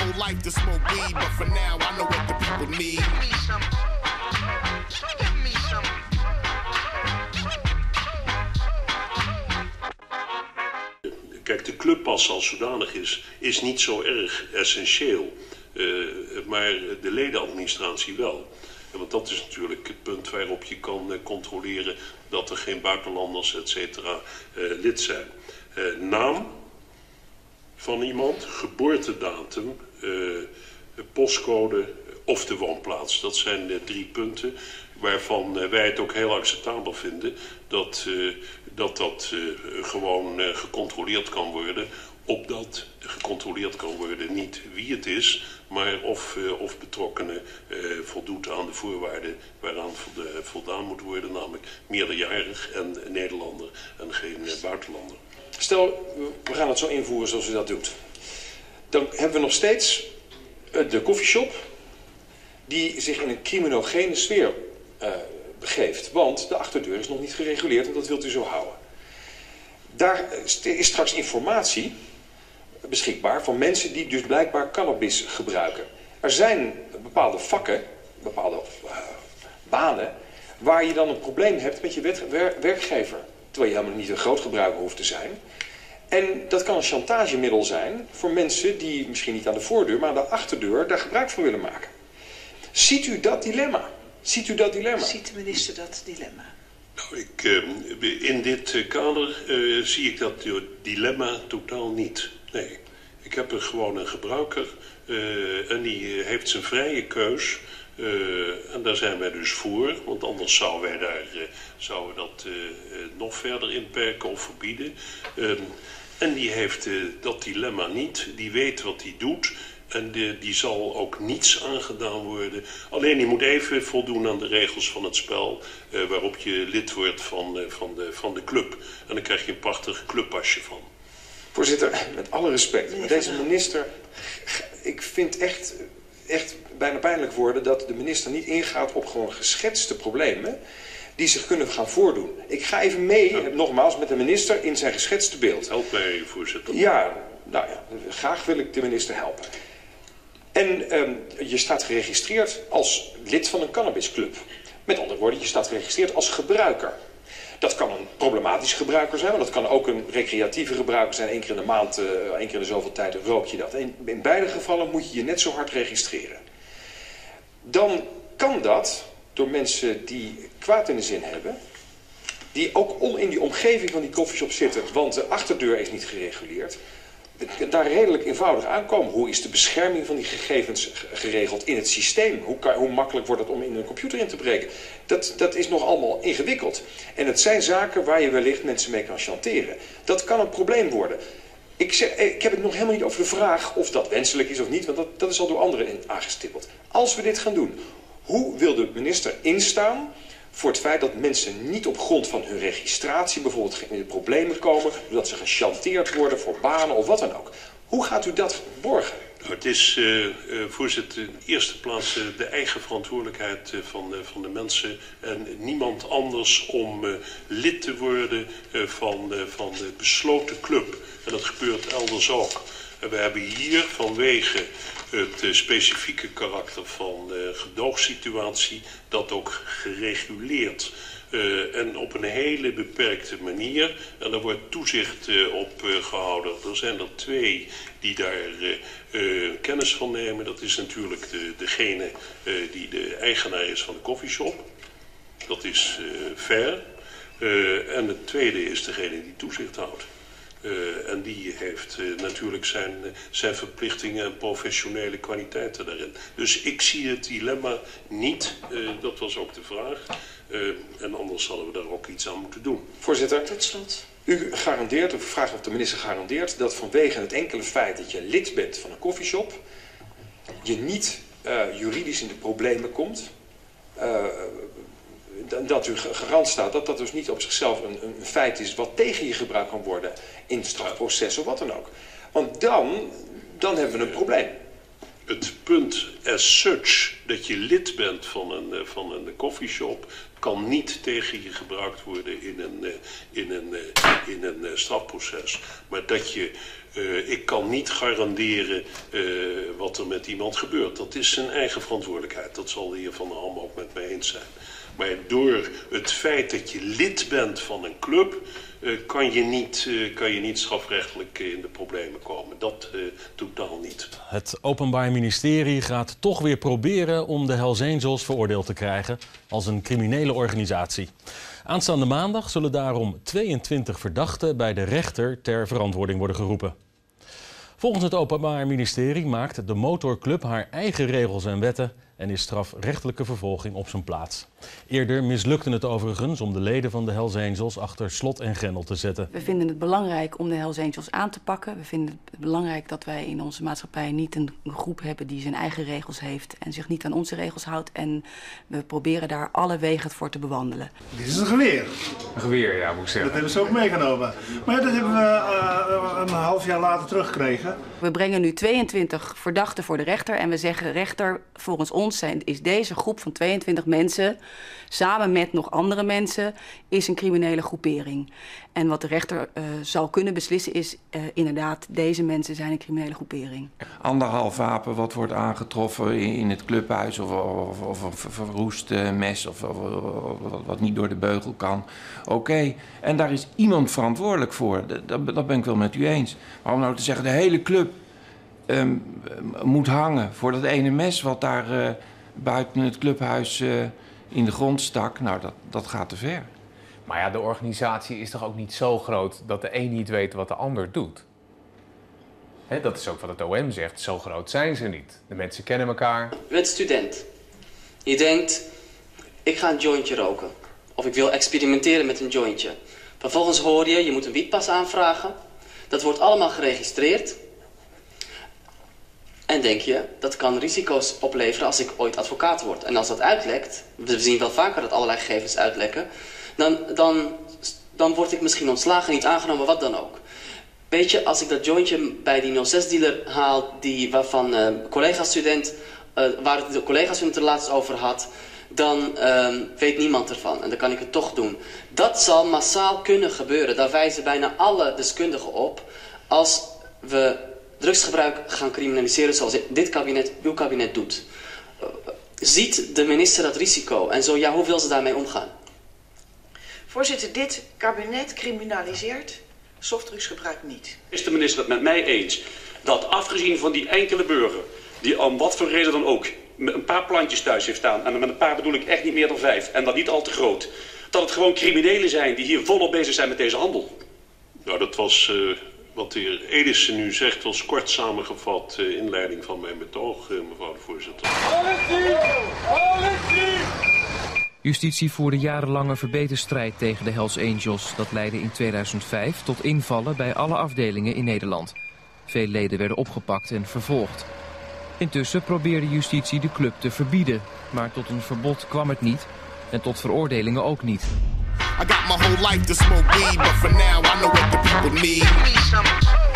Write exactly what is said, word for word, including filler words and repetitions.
whole life to smoke weed, but for now I know what the people need. Give me some. Give me some. Kijk, de clubpas als zodanig is, is niet zo erg essentieel. Uh, maar de ledenadministratie wel. Want dat is natuurlijk het punt waarop je kan uh, controleren dat er geen buitenlanders, et cetera, uh, lid zijn. Uh, naam van iemand, geboortedatum, uh, postcode of de woonplaats. Dat zijn uh, drie punten waarvan uh, wij het ook heel acceptabel vinden dat uh, dat, dat uh, gewoon uh, gecontroleerd kan worden. Opdat gecontroleerd kan worden niet wie het is, maar of, uh, of betrokkenen uh, voldoet aan de voorwaarden waaraan voldaan moet worden, namelijk meerderjarig en Nederlander en geen uh, buitenlander. Stel, we gaan het zo invoeren zoals u dat doet. Dan hebben we nog steeds uh, de koffieshop die zich in een criminogene sfeer uh, begeeft. Want de achterdeur is nog niet gereguleerd en dat wilt u zo houden. Daar is straks informatie beschikbaar van mensen die dus blijkbaar cannabis gebruiken. Er zijn bepaalde vakken, bepaalde uh, banen, waar je dan een probleem hebt met je wet, wer, werkgever. Terwijl je helemaal niet een groot gebruiker hoeft te zijn. En dat kan een chantagemiddel zijn voor mensen die misschien niet aan de voordeur, maar aan de achterdeur daar gebruik van willen maken. Ziet u dat dilemma? Ziet u dat dilemma? Ziet de minister dat dilemma? Nou, ik, uh, in dit kader uh, zie ik dat dilemma totaal niet. Nee, ik heb er gewoon een gebruiker uh, en die uh, heeft zijn vrije keus. Uh, en daar zijn wij dus voor, want anders zouden wij daar, uh, zouden dat uh, uh, nog verder inperken of verbieden. Um, en die heeft uh, dat dilemma niet, die weet wat hij doet. En de, die zal ook niets aangedaan worden. Alleen die moet even voldoen aan de regels van het spel. Uh, waarop je lid wordt van, uh, van, de, van de club. En dan krijg je een prachtig clubpasje van. Voorzitter, met alle respect. Maar deze minister, ik vind echt, echt bijna pijnlijk worden dat de minister niet ingaat op gewoon geschetste problemen die zich kunnen gaan voordoen. Ik ga even mee, ja. nogmaals, met de minister in zijn geschetste beeld. Help mij, voorzitter. Ja, nou ja, graag wil ik de minister helpen. En um, je staat geregistreerd als lid van een cannabisclub. Met andere woorden, je staat geregistreerd als gebruiker. Dat kan een problematisch gebruiker zijn, maar dat kan ook een recreatieve gebruiker zijn. Eén keer in de maand, uh, één keer in de zoveel tijd rook je dat. En in beide gevallen moet je je net zo hard registreren. Dan kan dat door mensen die kwaad in de zin hebben, die ook in die omgeving van die koffieshop zitten, want de achterdeur is niet gereguleerd, daar redelijk eenvoudig aankomen. Hoe is de bescherming van die gegevens geregeld in het systeem? Hoe, kan, hoe makkelijk wordt het om in een computer in te breken? Dat, dat is nog allemaal ingewikkeld. En het zijn zaken waar je wellicht mensen mee kan chanteren. Dat kan een probleem worden. Ik, zeg, ik heb het nog helemaal niet over de vraag of dat wenselijk is of niet, want dat, dat is al door anderen aangestippeld. Als we dit gaan doen, hoe wil de minister instaan voor het feit dat mensen niet op grond van hun registratie bijvoorbeeld in de problemen komen, doordat ze gechanteerd worden voor banen of wat dan ook? Hoe gaat u dat borgen? Nou, het is, uh, uh, voorzitter, in eerste plaats uh, de eigen verantwoordelijkheid uh, van, uh, van de mensen en niemand anders om uh, lid te worden uh, van, uh, van de besloten club. En dat gebeurt elders ook. En we hebben hier vanwege het uh, specifieke karakter van de gedoogsituatie dat ook gereguleerd. Uh, en op een hele beperkte manier. En daar wordt toezicht uh, op uh, gehouden. Er zijn er twee die daar uh, uh, kennis van nemen. Dat is natuurlijk de, degene uh, die de eigenaar is van de koffieshop. Dat is uh, Ver. Uh, en het tweede is degene die toezicht houdt. Uh, en die heeft uh, natuurlijk zijn, uh, zijn verplichtingen en professionele kwaliteiten daarin. Dus ik zie het dilemma niet. Uh, dat was ook de vraag. Uh, en anders zullen we daar ook iets aan moeten doen. Voorzitter, tot slot. U garandeert, of vraag of de minister garandeert, dat vanwege het enkele feit dat je lid bent van een koffieshop, je niet uh, juridisch in de problemen komt. Uh, dat u garant staat dat dat dus niet op zichzelf een, een feit is wat tegen je gebruikt kan worden in het strafproces of wat dan ook. Want dan, dan hebben we een probleem. Het punt as such, dat je lid bent van een, uh, van een coffeeshop, kan niet tegen je gebruikt worden in een, uh, in een, uh, in een uh, strafproces. Maar dat je, uh, ik kan niet garanderen uh, wat er met iemand gebeurt. Dat is zijn eigen verantwoordelijkheid. Dat zal de heer Van der Ham ook met mij eens zijn. Maar door het feit dat je lid bent van een club, uh, kan, je niet, uh, kan je niet strafrechtelijk in de problemen komen. Dat uh, totaal niet. Het Openbaar Ministerie gaat toch weer proberen om de Hells Angels veroordeeld te krijgen als een criminele organisatie. Aanstaande maandag zullen daarom tweeëntwintig verdachten bij de rechter ter verantwoording worden geroepen. Volgens het Openbaar Ministerie maakt de motorclub haar eigen regels en wetten en is strafrechtelijke vervolging op zijn plaats. Eerder mislukte het overigens om de leden van de Hells Angels achter slot en grendel te zetten. We vinden het belangrijk om de Hells Angels aan te pakken. We vinden het belangrijk dat wij in onze maatschappij niet een groep hebben die zijn eigen regels heeft en zich niet aan onze regels houdt. En we proberen daar alle wegen voor te bewandelen. Dit is een geweer. Een geweer, ja, moet ik zeggen. Dat hebben ze ook meegenomen. Maar ja, dat hebben we uh, een half jaar later teruggekregen. We brengen nu tweeëntwintig verdachten voor de rechter en we zeggen, rechter, volgens ons zijn, is deze groep van tweeëntwintig mensen, samen met nog andere mensen, is een criminele groepering. En wat de rechter uh, zal kunnen beslissen is, uh, inderdaad, deze mensen zijn een criminele groepering. Anderhalf wapen wat wordt aangetroffen in het clubhuis of, of, of een verroest mes of, of, of wat niet door de beugel kan. Oké, okay. En daar is iemand verantwoordelijk voor. Dat, dat ben ik wel met u eens. Waarom nou te zeggen, de hele club um, moet hangen voor dat ene mes wat daar uh, buiten het clubhuis uh, in de grond stak. Nou, dat, dat gaat te ver. Maar ja, de organisatie is toch ook niet zo groot dat de een niet weet wat de ander doet? He, dat is ook wat het O M zegt, zo groot zijn ze niet. De mensen kennen elkaar. Je bent student. Je denkt, ik ga een jointje roken. Of ik wil experimenteren met een jointje. Vervolgens hoor je, je moet een wietpas aanvragen. Dat wordt allemaal geregistreerd. En denk je, dat kan risico's opleveren als ik ooit advocaat word. En als dat uitlekt, we zien wel vaker dat allerlei gegevens uitlekken, dan, dan, dan word ik misschien ontslagen, niet aangenomen, wat dan ook. Weet je, als ik dat jointje bij die nul zes dealer haal, die, waarvan uh, collega-student, uh, waar de collega-student er laatst over had, dan uh, weet niemand ervan. En dan kan ik het toch doen. Dat zal massaal kunnen gebeuren. Daar wijzen bijna alle deskundigen op. Als we drugsgebruik gaan criminaliseren zoals dit kabinet, uw kabinet doet. Uh, ziet de minister dat risico? En zo ja, hoe wil ze daarmee omgaan? Voorzitter, dit kabinet criminaliseert softdrugsgebruik niet. Is de minister het met mij eens dat afgezien van die enkele burger die om wat voor reden dan ook een paar plantjes thuis heeft staan, en met een paar bedoel ik echt niet meer dan vijf, en dat niet al te groot, dat het gewoon criminelen zijn die hier volop bezig zijn met deze handel? Nou, dat was uh, wat de heer Edissen nu zegt, was kort samengevat uh, inleiding van mijn betoog, uh, mevrouw de voorzitter. Justitie voerde jarenlange verbeterstrijd tegen de Hells Angels. Dat leidde in tweeduizend vijf tot invallen bij alle afdelingen in Nederland. Veel leden werden opgepakt en vervolgd. Intussen probeerde justitie de club te verbieden. Maar tot een verbod kwam het niet. En tot veroordelingen ook niet. I got my whole life to smoke weed, but for now I know what the people need.